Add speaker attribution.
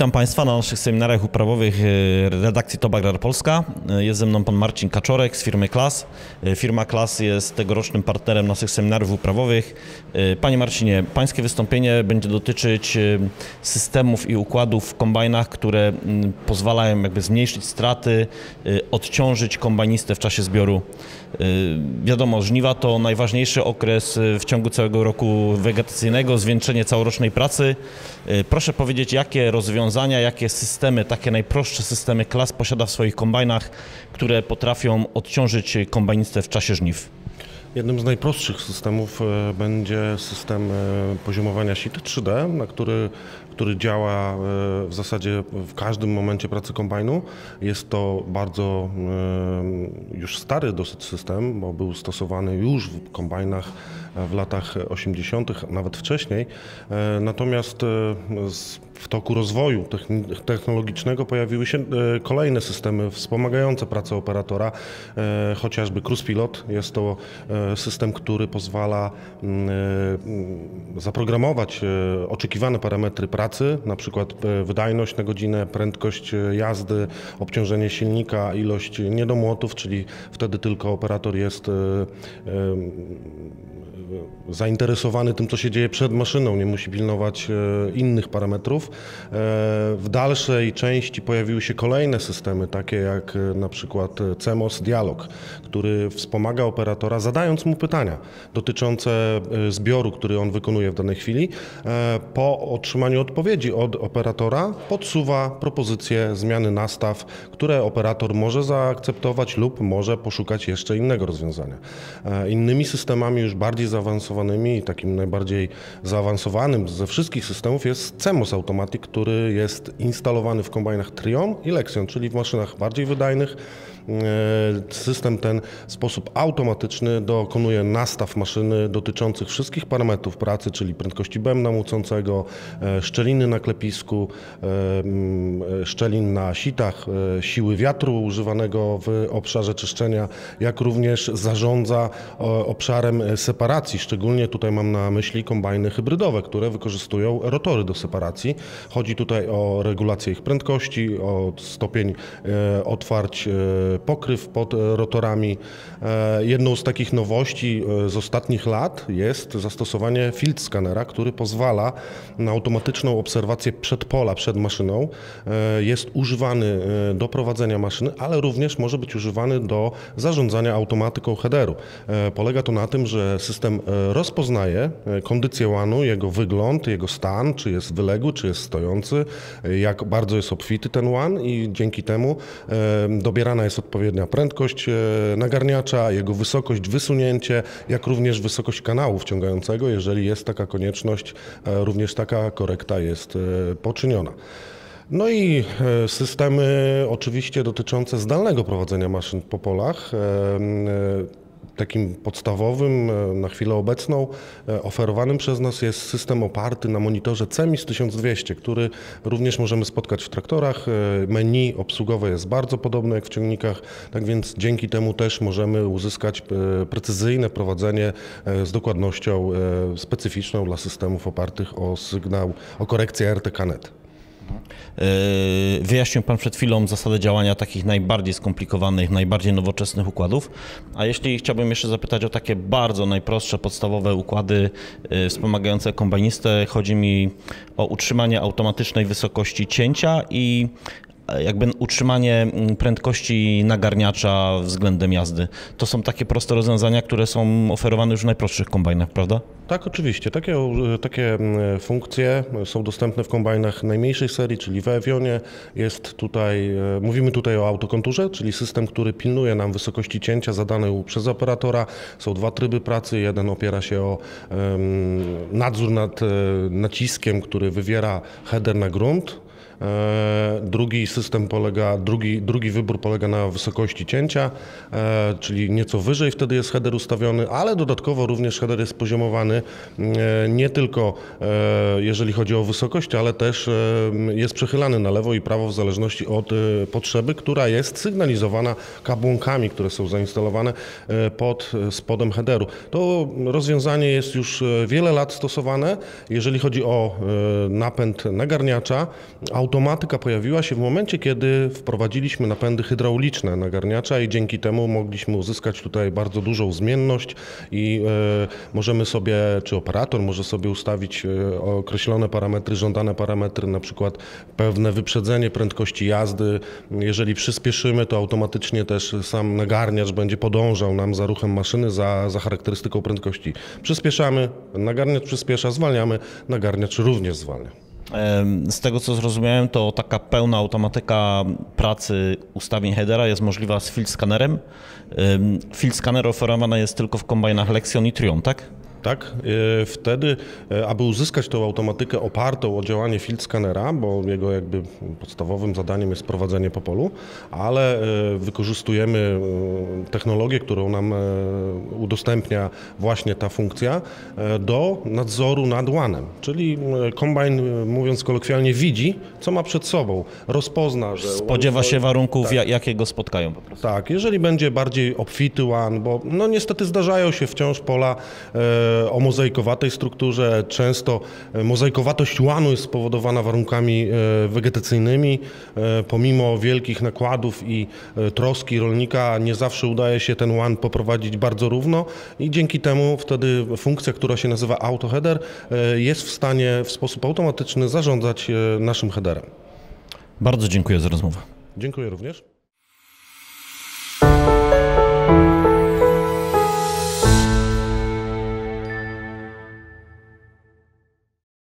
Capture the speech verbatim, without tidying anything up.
Speaker 1: Witam Państwa na naszych seminariach uprawowych redakcji Top Agrar Polska. Jest ze mną pan Marcin Kaczorek z firmy Klas. Firma Klas jest tegorocznym partnerem naszych seminariów uprawowych. Panie Marcinie, pańskie wystąpienie będzie dotyczyć systemów i układów w kombajnach, które pozwalają jakby zmniejszyć straty, odciążyć kombajnistę w czasie zbioru. Wiadomo, żniwa to najważniejszy okres w ciągu całego roku wegetacyjnego, zwieńczenie całorocznej pracy. Proszę powiedzieć, jakie rozwiązania, jakie systemy, takie najprostsze systemy Klas posiada w swoich kombajnach, które potrafią odciążyć kombajnistę w czasie żniw?
Speaker 2: Jednym z najprostszych systemów będzie system poziomowania sit trzy D, na który, który działa w zasadzie w każdym momencie pracy kombajnu. Jest to bardzo już stary dosyć system, bo był stosowany już w kombajnach w latach osiemdziesiątych, nawet wcześniej. Natomiast w toku rozwoju technologicznego pojawiły się kolejne systemy wspomagające pracę operatora, chociażby Cruise Pilot. Jest to system, który pozwala zaprogramować oczekiwane parametry pracy, na przykład wydajność na godzinę, prędkość jazdy, obciążenie silnika, ilość niedomłotów, czyli wtedy tylko operator jest zainteresowany tym, co się dzieje przed maszyną, nie musi pilnować innych parametrów. W dalszej części pojawiły się kolejne systemy, takie jak na przykład C M O S Dialog, który wspomaga operatora, zadając mu pytania dotyczące zbioru, który on wykonuje w danej chwili. Po otrzymaniu odpowiedzi od operatora podsuwa propozycje zmiany nastaw, które operator może zaakceptować lub może poszukać jeszcze innego rozwiązania. Innymi systemami już bardziej zaawansowanymi i takim najbardziej zaawansowanym ze wszystkich systemów jest C M O S Automatic, który jest instalowany w kombajnach Trion i Lexion, czyli w maszynach bardziej wydajnych. System ten w sposób automatyczny dokonuje nastaw maszyny dotyczących wszystkich parametrów pracy, czyli prędkości bębna młócącego, szczeliny na klepisku, szczelin na sitach, siły wiatru używanego w obszarze czyszczenia, jak również zarządza obszarem separacji. Szczególnie tutaj mam na myśli kombajny hybrydowe, które wykorzystują rotory do separacji. Chodzi tutaj o regulację ich prędkości, o stopień otwarć pokryw pod rotorami. Jedną z takich nowości z ostatnich lat jest zastosowanie field scanera, który pozwala na automatyczną obserwację przedpola przed maszyną. Jest używany do prowadzenia maszyny, ale również może być używany do zarządzania automatyką headeru. Polega to na tym, że system rozpoznaje kondycję łanu, jego wygląd, jego stan, czy jest wyległy, czy jest stojący, jak bardzo jest obfity ten łan i dzięki temu dobierana jest odpowiednia prędkość nagarniacza, jego wysokość, wysunięcie, jak również wysokość kanału wciągającego. Jeżeli jest taka konieczność, również taka korekta jest poczyniona. No i systemy oczywiście dotyczące zdalnego prowadzenia maszyn po polach. Takim podstawowym na chwilę obecną oferowanym przez nas jest system oparty na monitorze C E M I S tysiąc dwieście, który również możemy spotkać w traktorach. Menu obsługowe jest bardzo podobne jak w ciągnikach, tak więc dzięki temu też możemy uzyskać precyzyjne prowadzenie z dokładnością specyficzną dla systemów opartych o sygnał, o korekcję R T K net.
Speaker 1: Wyjaśnił Pan przed chwilą zasadę działania takich najbardziej skomplikowanych, najbardziej nowoczesnych układów, a jeśli chciałbym jeszcze zapytać o takie bardzo najprostsze, podstawowe układy wspomagające kombajnistę, chodzi mi o utrzymanie automatycznej wysokości cięcia i jakby utrzymanie prędkości nagarniacza względem jazdy. To są takie proste rozwiązania, które są oferowane już w najprostszych kombajnach, prawda?
Speaker 2: Tak, oczywiście. Takie, takie funkcje są dostępne w kombajnach najmniejszej serii, czyli w Evionie. Jest tutaj, mówimy tutaj o autokonturze, czyli system, który pilnuje nam wysokości cięcia zadanej przez operatora. Są dwa tryby pracy. Jeden opiera się o um, nadzór nad naciskiem, który wywiera header na grunt. Drugi system polega, drugi, drugi wybór polega na wysokości cięcia, czyli nieco wyżej wtedy jest header ustawiony, ale dodatkowo również header jest poziomowany nie tylko jeżeli chodzi o wysokość, ale też jest przechylany na lewo i prawo w zależności od potrzeby, która jest sygnalizowana kabłonkami, które są zainstalowane pod spodem headeru. To rozwiązanie jest już wiele lat stosowane, jeżeli chodzi o napęd nagarniacza. automatyka pojawiła się w momencie, kiedy wprowadziliśmy napędy hydrauliczne nagarniacza i dzięki temu mogliśmy uzyskać tutaj bardzo dużą zmienność i e, możemy sobie, czy operator może sobie ustawić e, określone parametry, żądane parametry, na przykład pewne wyprzedzenie prędkości jazdy. Jeżeli przyspieszymy, to automatycznie też sam nagarniacz będzie podążał nam za ruchem maszyny, za, za charakterystyką prędkości. Przyspieszamy, nagarniacz przyspiesza, zwalniamy, nagarniacz również zwalnia.
Speaker 1: Z tego co zrozumiałem, to taka pełna automatyka pracy ustawień headera jest możliwa z field scannerem. Field scanner oferowany jest tylko w kombajnach Lexion i Trion, tak?
Speaker 2: Tak, wtedy, aby uzyskać tą automatykę opartą o działanie field scannera, bo jego jakby podstawowym zadaniem jest prowadzenie po polu, ale wykorzystujemy technologię, którą nam udostępnia właśnie ta funkcja do nadzoru nad łanem, czyli kombajn, mówiąc kolokwialnie, widzi, co ma przed sobą, rozpozna, że...
Speaker 1: Spodziewa się warunków, tak, jakie go spotkają po prostu.
Speaker 2: Tak, jeżeli będzie bardziej obfity łan, bo no niestety zdarzają się wciąż pola o mozaikowatej strukturze. Często mozaikowatość łanu jest spowodowana warunkami wegetacyjnymi. Pomimo wielkich nakładów i troski rolnika nie zawsze udaje się ten łan poprowadzić bardzo równo i dzięki temu wtedy funkcja, która się nazywa autoheader, jest w stanie w sposób automatyczny zarządzać naszym headerem.
Speaker 1: Bardzo dziękuję za rozmowę.
Speaker 2: Dziękuję również.